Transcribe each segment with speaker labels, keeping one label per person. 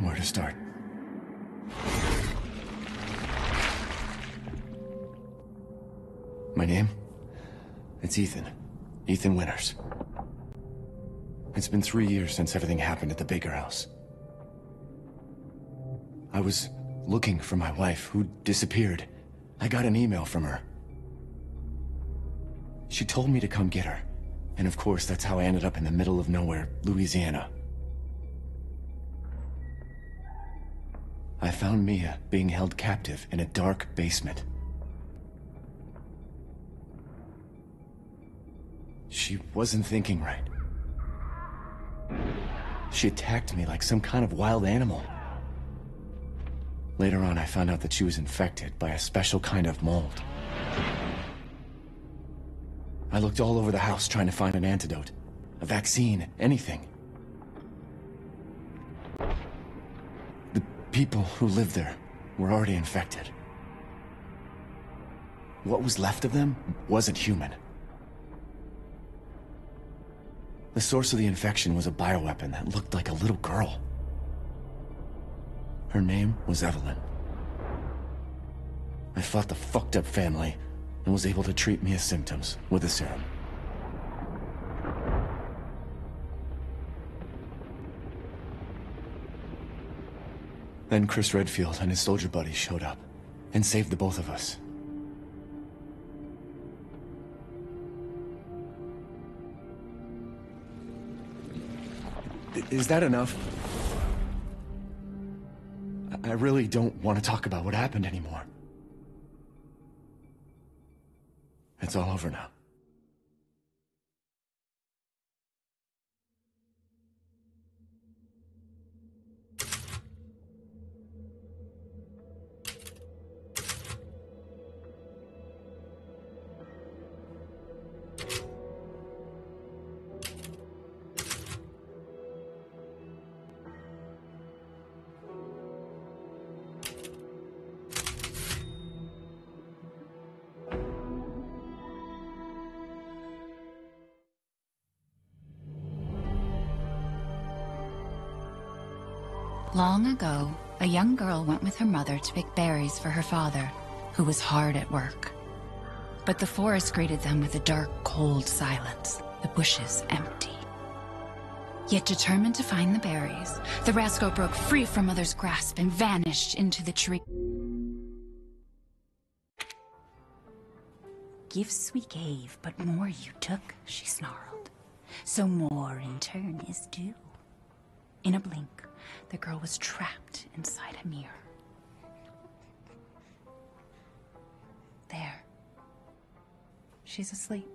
Speaker 1: where to start. My name? It's Ethan. Ethan Winters. It's been 3 years since everything happened at the Baker house. I was looking for my wife, who disappeared. I got an email from her. She told me to come get her. And of course, that's how I ended up in the middle of nowhere, Louisiana. I found Mia being held captive in a dark basement. She wasn't thinking right. She attacked me like some kind of wild animal. Later on, I found out that she was infected by a special kind of mold. I looked all over the house trying to find an antidote, a vaccine, anything. The people who lived there were already infected. What was left of them wasn't human. The source of the infection was a bioweapon that looked like a little girl. Her name was Evelyn. I fought the fucked up family and was able to treat Mia's symptoms with a serum. Then Chris Redfield and his soldier buddies showed up and saved the both of us. Is that enough? I really don't want to talk about what happened anymore. It's all over now.
Speaker 2: Long ago, a young girl went with her mother to pick berries for her father, who was hard at work. But the forest greeted them with a dark, cold silence, the bushes empty. Yet determined to find the berries, the rascal broke free from Mother's grasp and vanished into the tree. Gifts we gave, but more you took, she snarled. So more in turn is due. In a blink, the girl was trapped inside a mirror. There. She's asleep.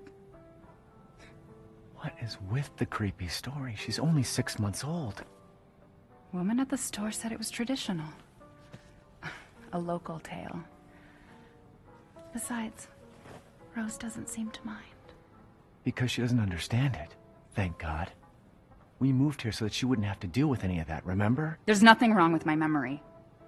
Speaker 1: What is with the creepy story? She's only 6 months old.
Speaker 2: Woman at the store said it was traditional. A local tale. Besides, Rose doesn't seem to mind.
Speaker 1: Because she doesn't understand it. Thank God. We moved here so that she wouldn't have to deal with any of that, remember?
Speaker 2: There's nothing wrong with my memory.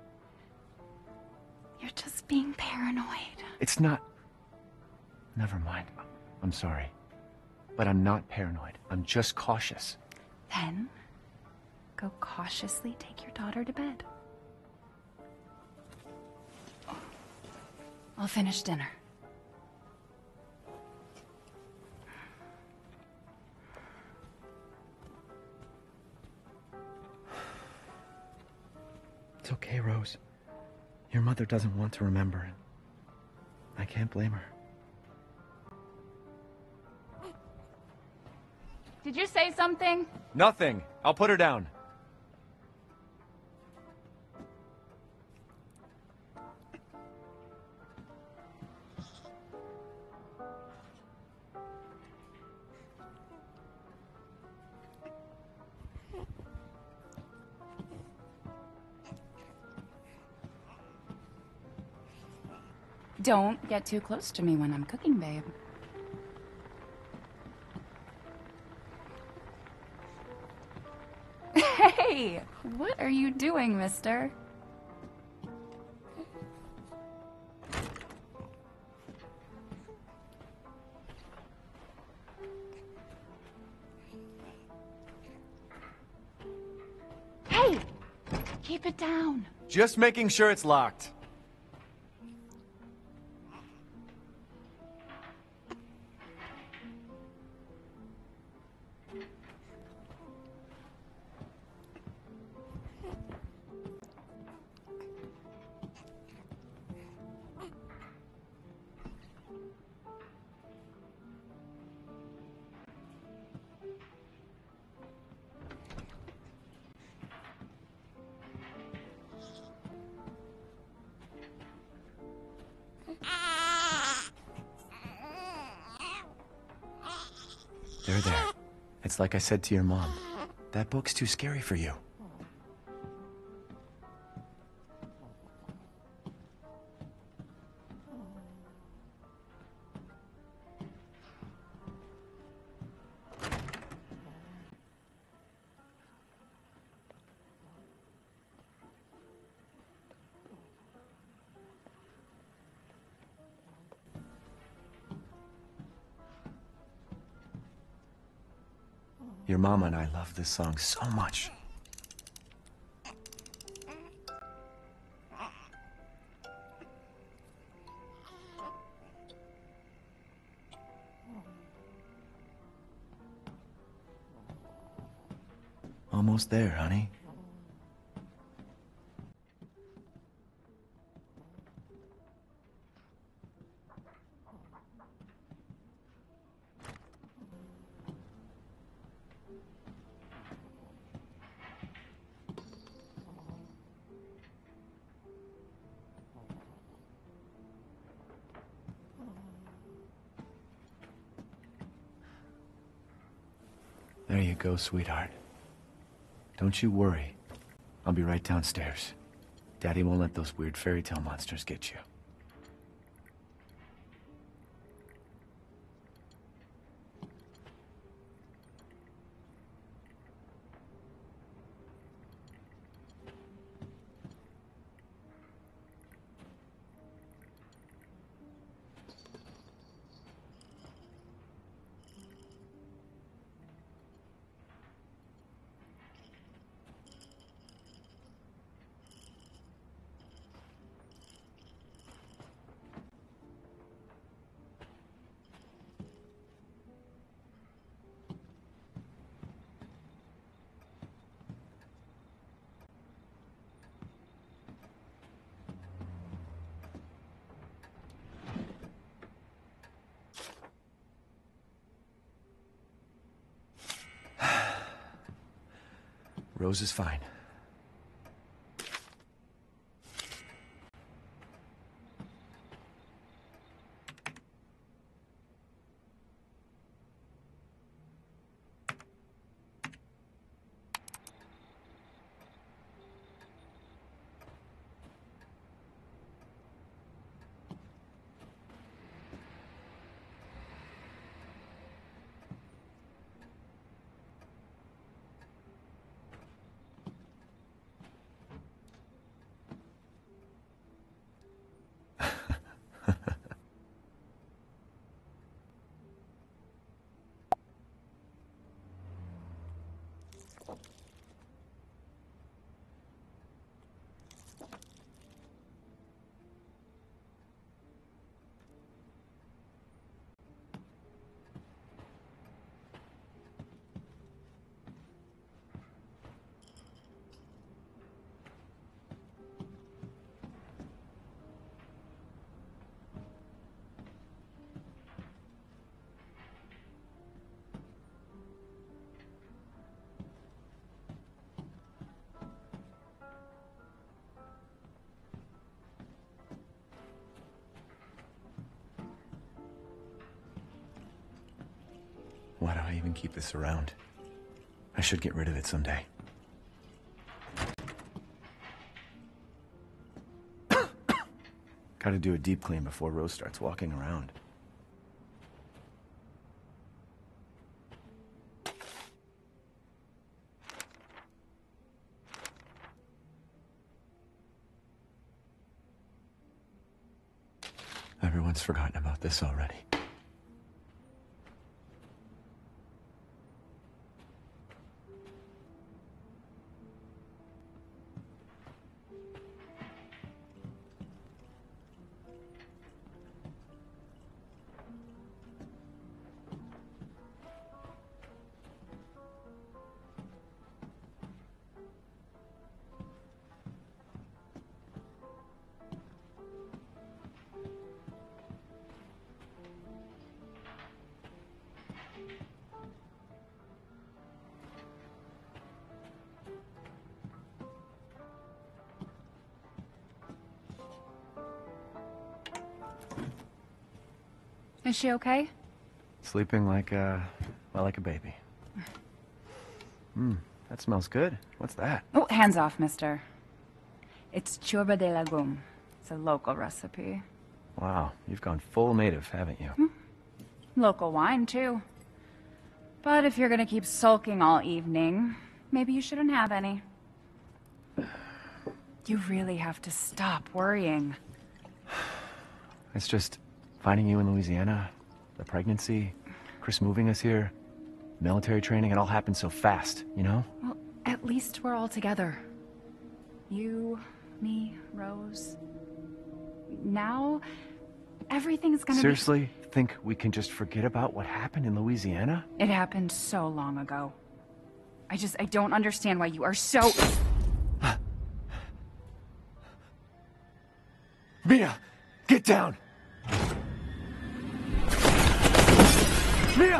Speaker 2: You're just being paranoid.
Speaker 1: It's not... Never mind. I'm sorry. But I'm not paranoid. I'm just cautious.
Speaker 2: Then, go cautiously take your daughter to bed. I'll finish dinner.
Speaker 1: It's okay, Rose. Your mother doesn't want to remember it. I can't blame her.
Speaker 2: Did you say something?
Speaker 1: Nothing. I'll put her down.
Speaker 2: Don't get too close to me when I'm cooking, babe. Hey! What are you doing, mister? Hey! Keep Keep it down.
Speaker 1: Just making sure it's locked. There. It's like I said to your mom. That book's too scary for you. Your mama and I love this song so much. Almost there, honey. There you go, sweetheart. Don't you worry. I'll be right downstairs. Daddy won't let those weird fairy tale monsters get you. Rose is fine. Why do I even keep this around? I should get rid of it someday. Gotta do a deep clean before Rose starts walking around. Everyone's forgotten about this already.
Speaker 2: Is she okay?
Speaker 1: Sleeping like well, like a baby. That smells good. What's that?
Speaker 2: Oh, hands off, mister. It's churba de legume. It's a local recipe.
Speaker 1: Wow, you've gone full native, haven't you?
Speaker 2: Local wine, too. But if you're gonna keep sulking all evening, maybe you shouldn't have any. You really have to stop worrying.
Speaker 1: It's just finding you in Louisiana, the pregnancy, Chris moving us here, military training, it all happened so fast, you know?
Speaker 2: Well, at least we're all together. You, me, Rose. Now, everything's gonna
Speaker 1: Seriously? Think we can just forget about what happened in Louisiana?
Speaker 2: It happened so long ago. I don't understand why you are so...
Speaker 1: Mia! Get down! Mia!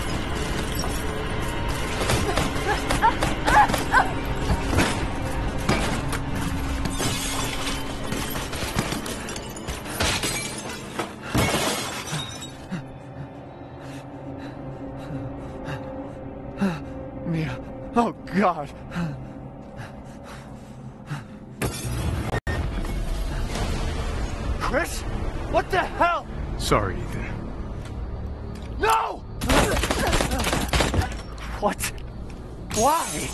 Speaker 1: Mia. Oh, God. Chris? What the hell?
Speaker 3: Sorry, Ethan.
Speaker 1: No! What? Why?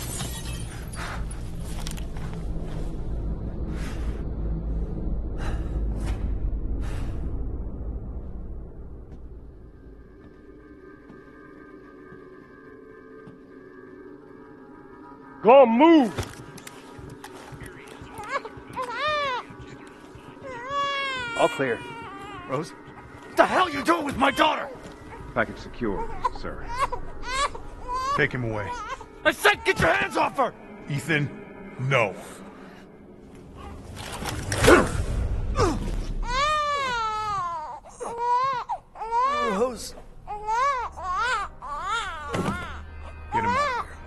Speaker 3: Go on, move!
Speaker 1: All clear. Rose? What the hell are you doing with my daughter?
Speaker 3: Package secure, sir. Take him away.
Speaker 1: I said get your hands off her!
Speaker 3: Ethan, no.
Speaker 1: Rose.
Speaker 3: Get him out of here.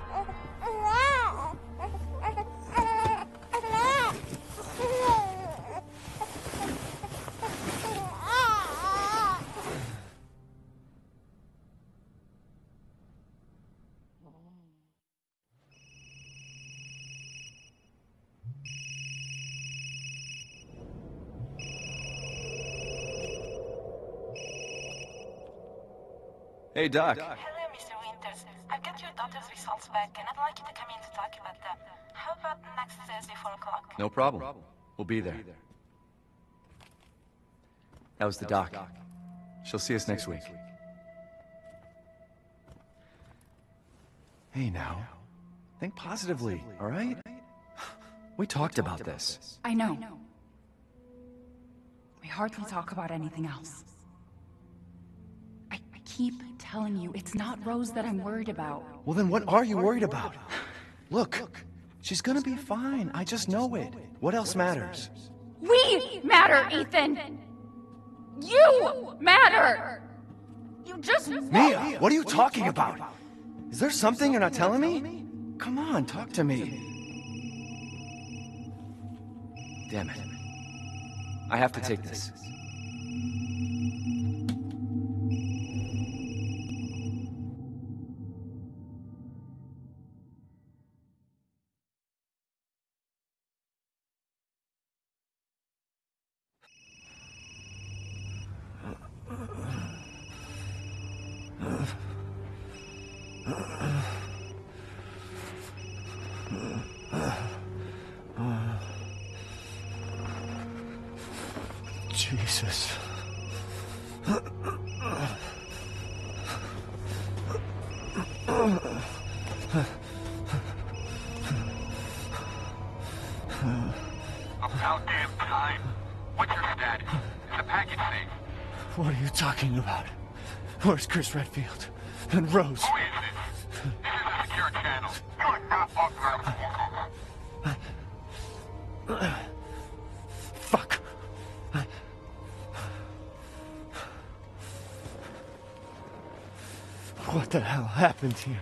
Speaker 1: Hey, Doc.
Speaker 4: Hello, Mr. Winters. I've got your daughter's results back, and I'd like you to come in to talk about them. How about next Thursday, 4 o'clock?
Speaker 1: No problem. We'll be there. That was the doc. She'll see us next week. Hey, now. Think positively, all right? We talked about this.
Speaker 2: I know. We hardly talk about anything else. I keep telling you, it's not Rose that I'm worried about.
Speaker 1: Well, then what are you worried about? Look, she's gonna be fine. I just know it. What else matters?
Speaker 2: We matter, Ethan! You matter! You just...
Speaker 1: Mia, what are you talking about? Is there something you're not telling me? Come on, talk to me. Damn it. I have to take this. Jesus.
Speaker 5: About damn time. What's your status? Is the package safe?
Speaker 1: What are you talking about? Where's Chris Redfield? And Rose?
Speaker 5: Who is this? This is a secure channel. You are not authorized to walk on.
Speaker 1: Fuck. What the hell happened here?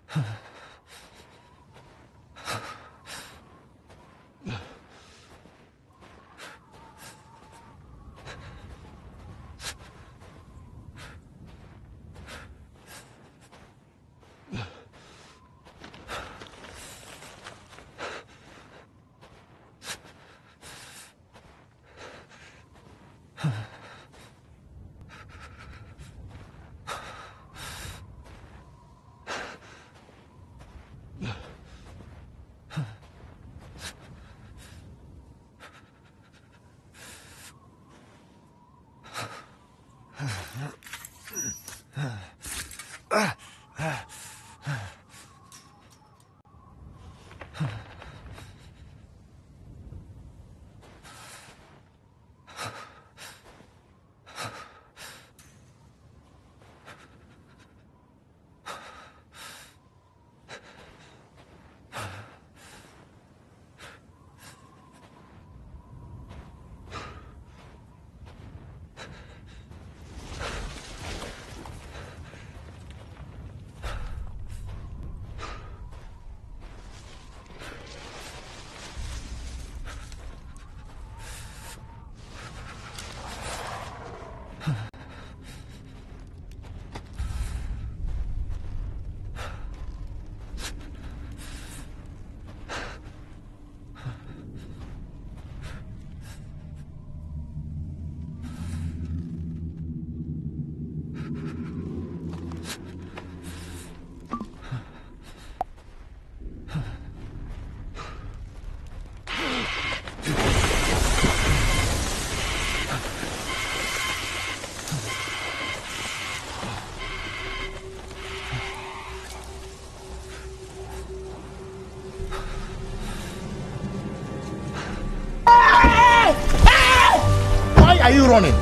Speaker 6: Why are you running?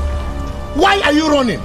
Speaker 6: Why are you running?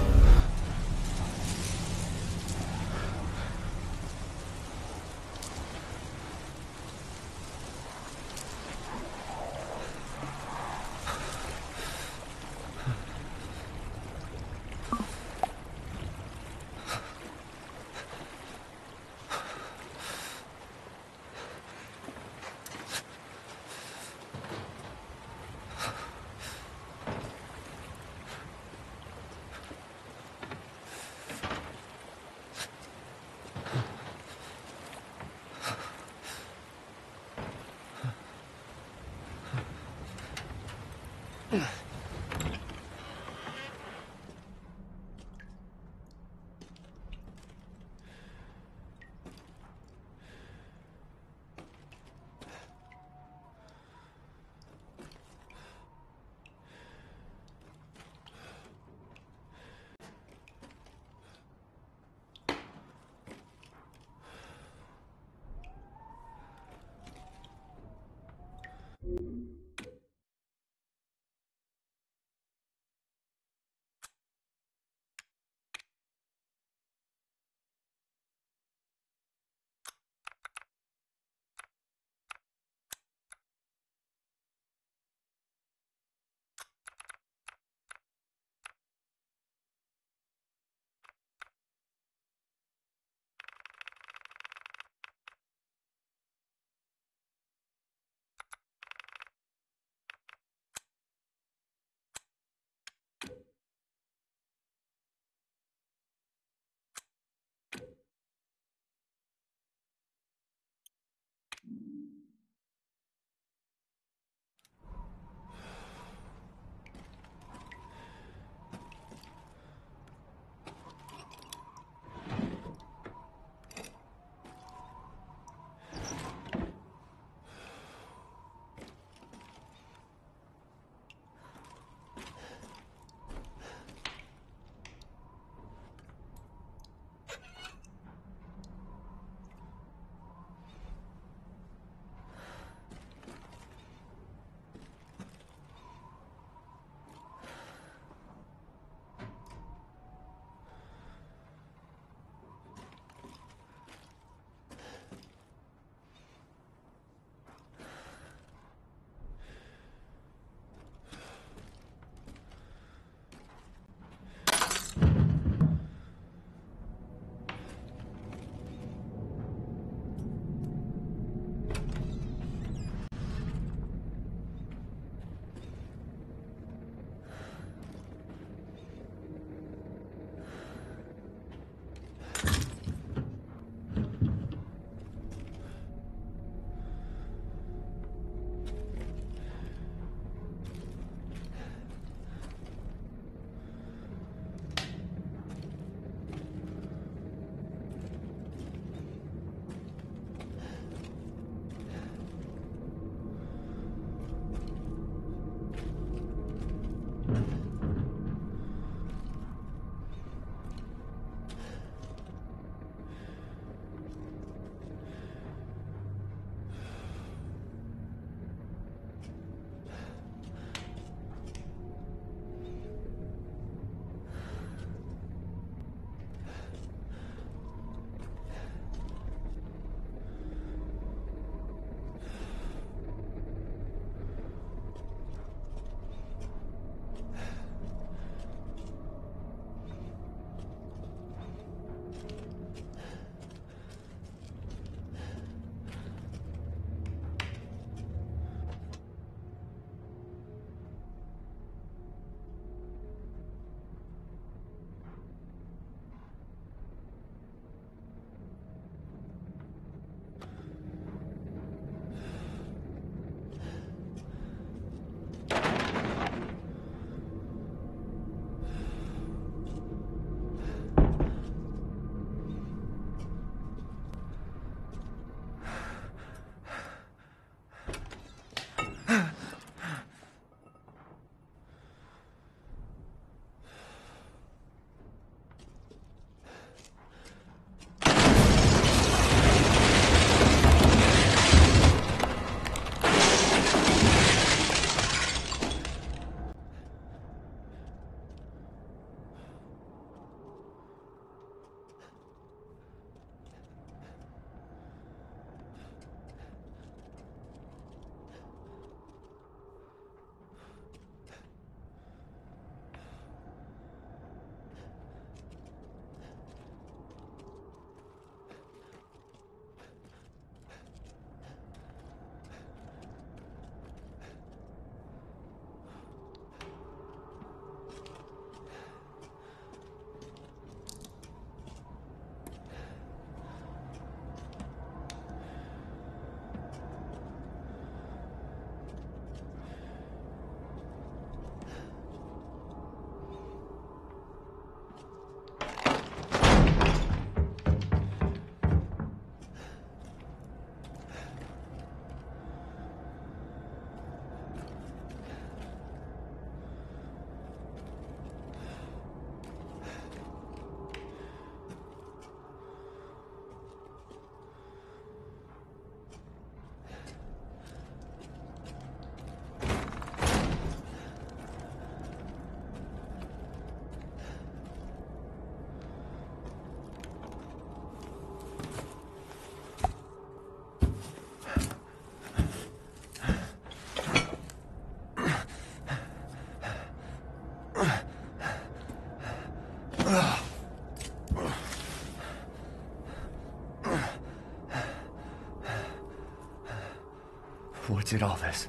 Speaker 1: What did all this?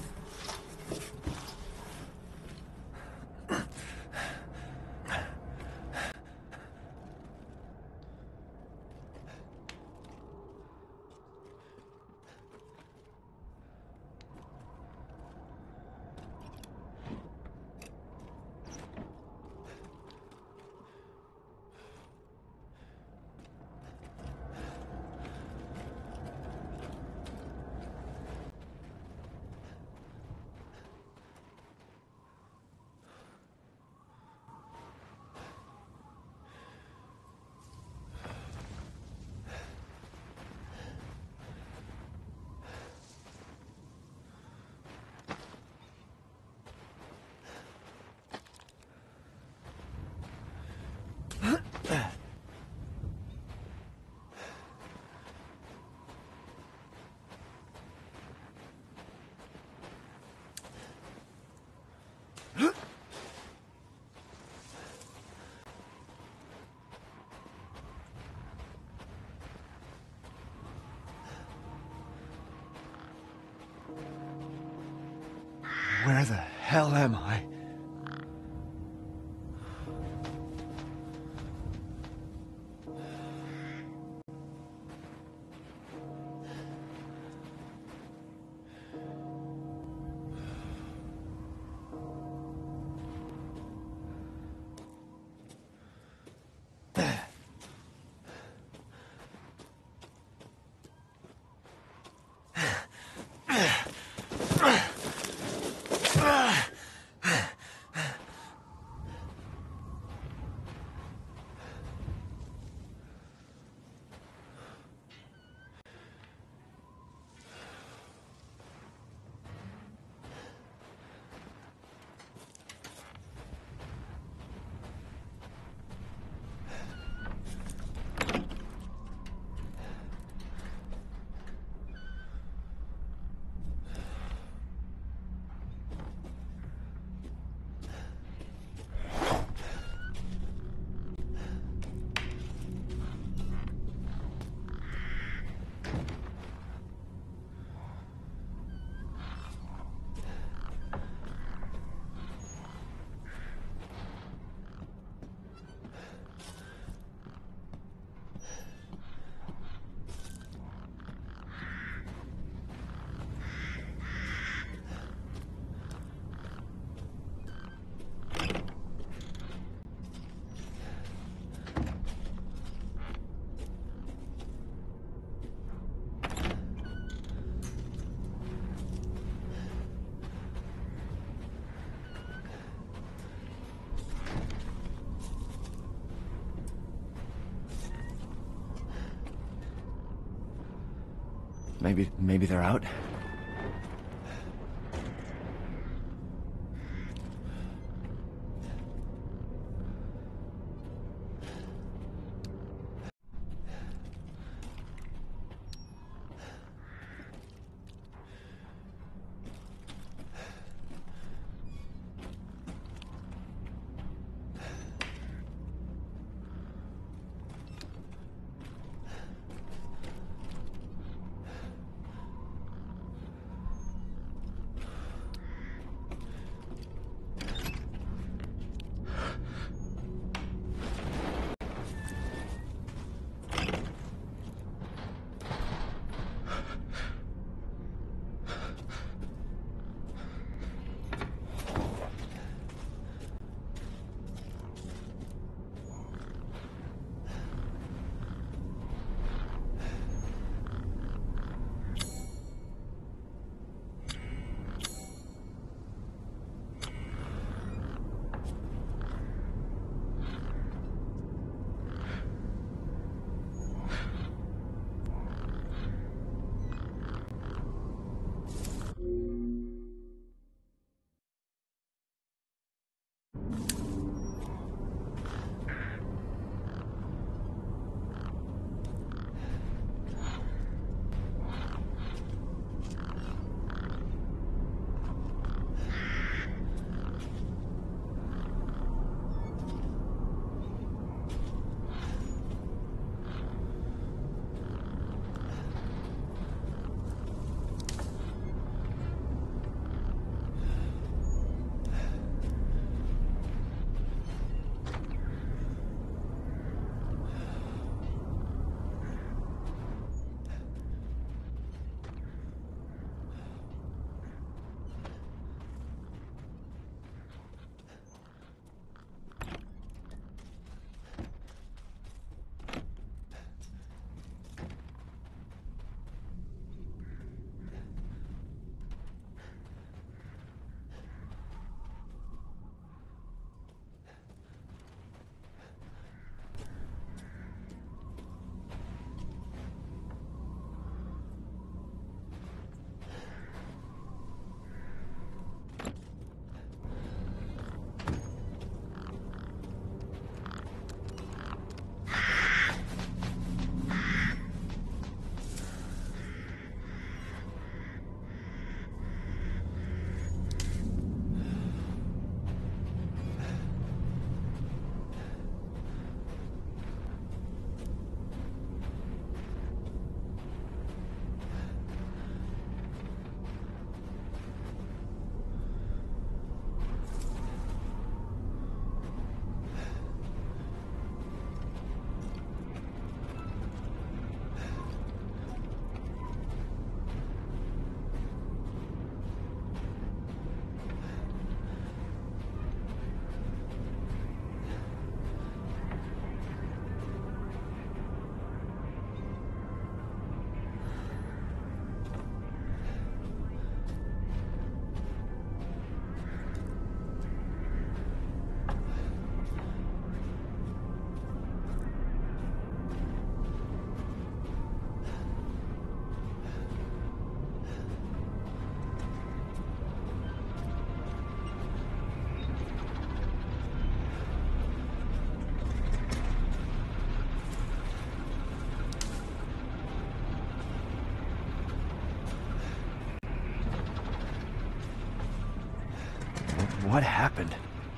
Speaker 1: Where the hell am I? Maybe they're out? What happened?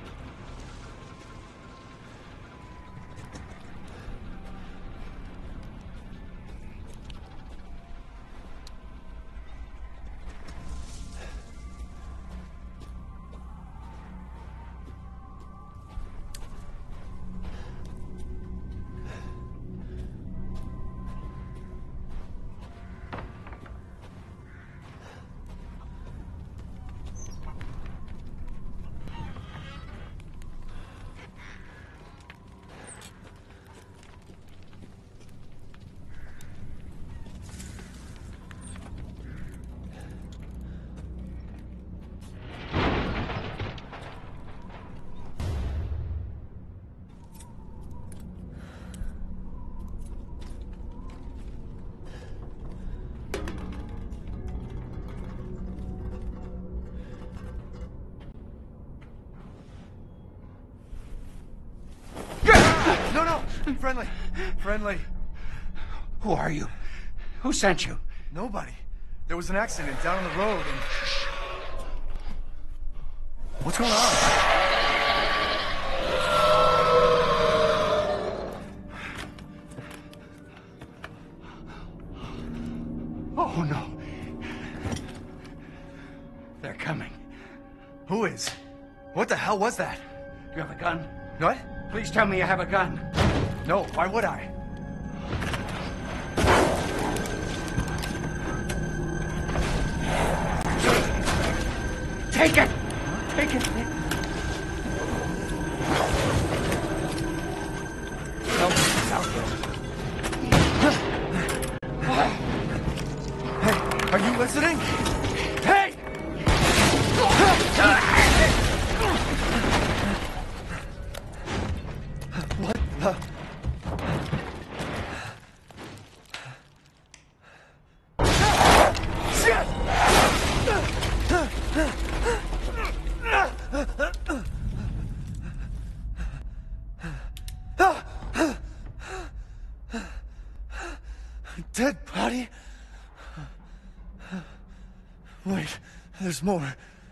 Speaker 7: No! Friendly! Friendly!
Speaker 8: Who are you? Who sent you?
Speaker 7: Nobody. There was an accident down on the road and... What's going on?
Speaker 8: Oh, no. They're coming.
Speaker 7: Who is? What the hell was that?
Speaker 8: You have a gun?
Speaker 7: What?
Speaker 8: Please tell me you have a gun.
Speaker 7: No, why would I?
Speaker 8: Take it! Take it!
Speaker 7: No, it's out there. Hey, are you listening? Hey! What the... Shit! Dead body? Wait, there's more.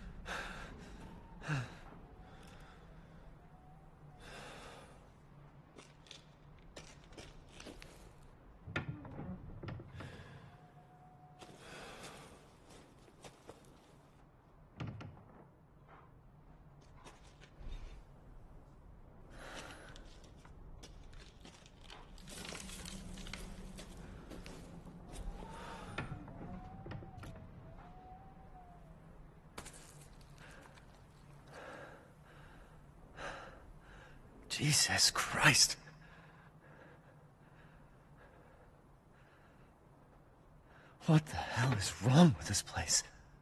Speaker 7: Jesus Christ. What the hell is wrong with this place?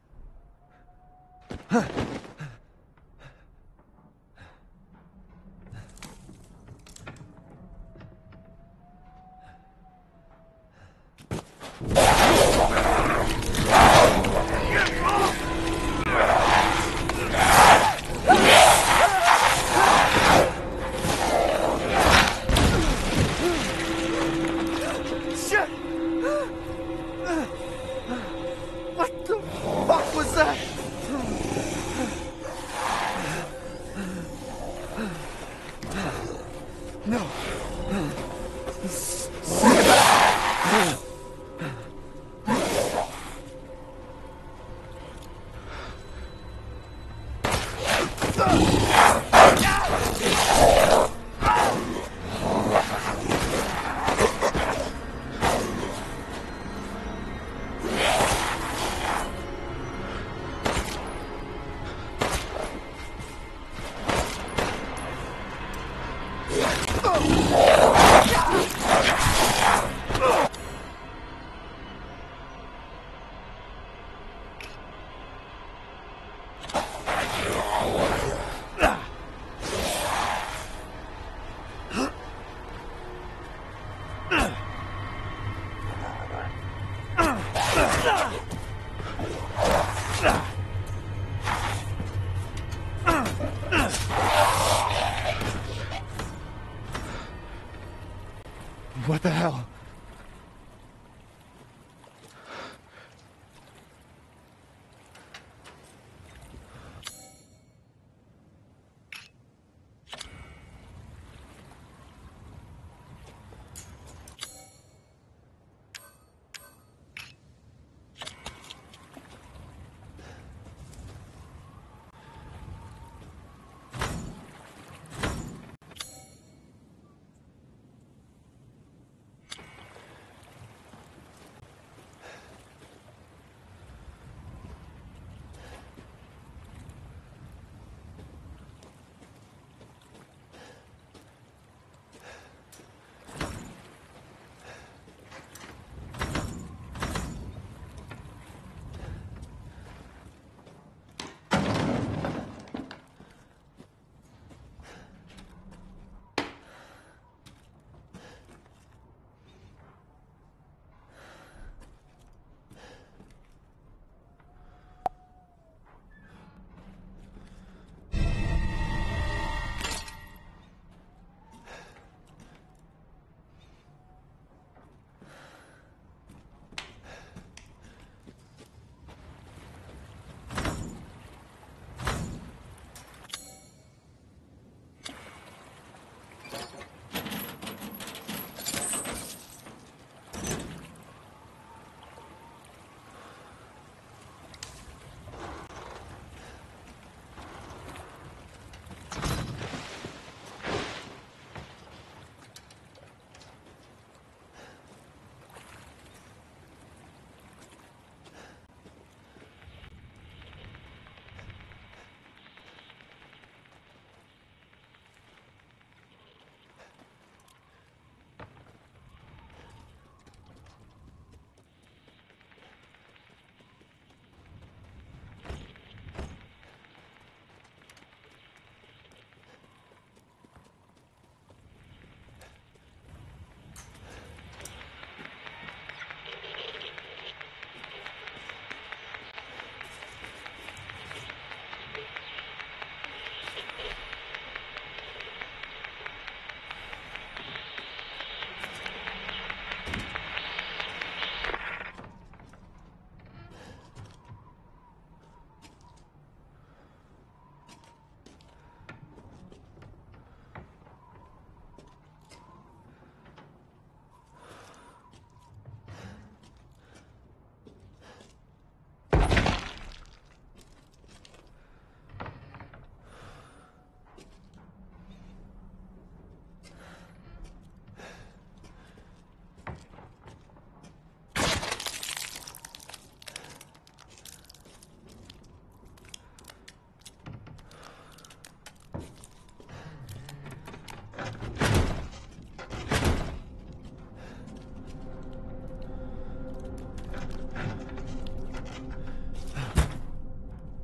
Speaker 7: Shit! What the fuck was that? No. What the hell?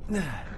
Speaker 7: Nah.